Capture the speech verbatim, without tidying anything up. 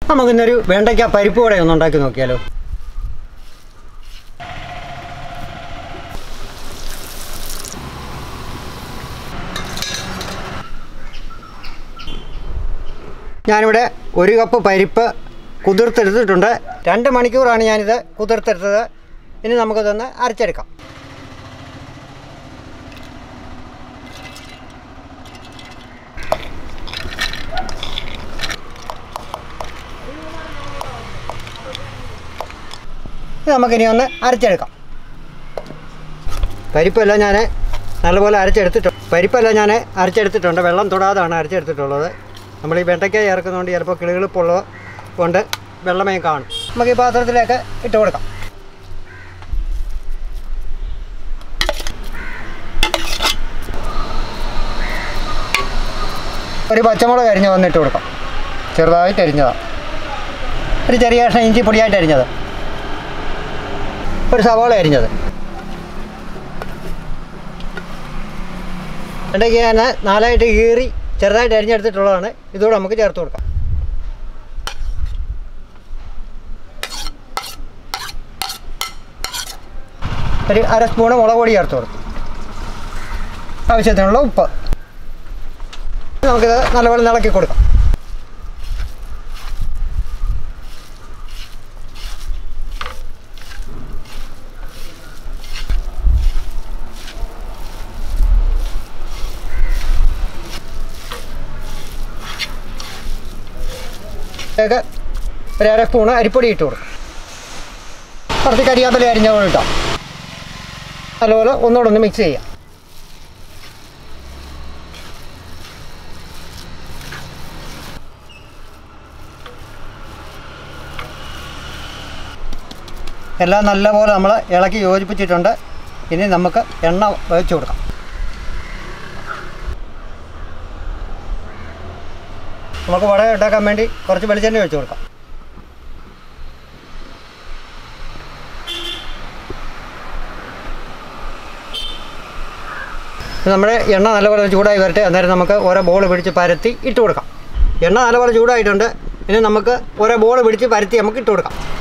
നമുക്കിന്നൊരു വെണ്ടയ്ക്ക പരിപ്പ് വട ഒന്ന് ഉണ്ടാക്കി നോക്കിയാലോ. ഞാനിവിടെ ഒരു കപ്പ് പരിപ്പ് കുതിർത്തെടുത്തിട്ടുണ്ട്. രണ്ട് മണിക്കൂറാണ് ഞാനിത് കുതിർത്തെടുത്തത്. ഇനി നമുക്കിതൊന്ന് അരച്ചെടുക്കാം. നമുക്കിനി ഒന്ന് അരച്ചെടുക്കാം. പരിപ്പെല്ലാം ഞാൻ നല്ലപോലെ അരച്ചെടുത്തിട്ടുണ്ട് പരിപ്പെല്ലാം ഞാൻ അരച്ചെടുത്തിട്ടുണ്ട്. വെള്ളം തൊടാതാണ് അരച്ചെടുത്തിട്ടുള്ളത്. നമ്മൾ ഈ വെണ്ടയ്ക്ക ചേർക്കുന്നതുകൊണ്ട് ചിലപ്പോൾ കിളികിളിപ്പുള്ളത് കൊണ്ട് വെള്ളമേ കാണും. നമുക്ക് ഈ പാത്രത്തിലേക്ക് ഇട്ട് കൊടുക്കാം. ഒരു പച്ചമുളക് അരിഞ്ഞ് വന്നിട്ട് കൊടുക്കാം. ചെറുതായിട്ട് അരിഞ്ഞതാണ്. ഒരു ചെറിയ കഷ്ണം ഇഞ്ചി പൊടിയായിട്ട് അരിഞ്ഞത്. ഒരു സവാള അരിഞ്ഞത്. വെണ്ടയ്ക്ക ഞാൻ നാലായിട്ട് കീറി ചെറുതായിട്ട് അരിഞ്ഞെടുത്തിട്ടുള്ളതാണ്. ഇതുകൂടെ നമുക്ക് ചേർത്ത് കൊടുക്കാം. ഒരു അര സ്പൂണ് മുളക് പൊടി ചേർത്ത് കൊടുക്കും. ആവശ്യത്തിനുള്ള ഉപ്പ്. നമുക്കിത് നല്ലപോലെ ഇളക്കി കൊടുക്കാം. ഒരു അര സ്പൂണ് അരിപ്പൊടി ഇട്ട് കൊടുക്കും. കുറച്ച് കരിയാപ്പില അരിഞ്ഞ പോലെ ഇട്ടാം. നല്ലപോലെ ഒന്നുകൂടെ ഒന്ന് മിക്സ് ചെയ്യാം. എല്ലാം നല്ലപോലെ നമ്മൾ ഇളക്കി യോജിപ്പിച്ചിട്ടുണ്ട്. ഇനി നമുക്ക് എണ്ണ ഒഴിച്ച് കൊടുക്കാം. നമുക്ക് വട ഉണ്ടാക്കാൻ വേണ്ടി കുറച്ച് വെളിച്ചെണ്ണ ഒഴിച്ച് കൊടുക്കാം. നമ്മുടെ എണ്ണ നല്ലപോലെ ചൂടായി വരട്ടെ. അന്നേരം നമുക്ക് ഓരോ ബോൾ പിടിച്ച് പരത്തി ഇട്ട് കൊടുക്കാം. എണ്ണ നല്ലപോലെ ചൂടായിട്ടുണ്ട്. ഇനി നമുക്ക് ഓരോ ബോൾ പിടിച്ച് പരത്തി നമുക്ക് ഇട്ട് കൊടുക്കാം.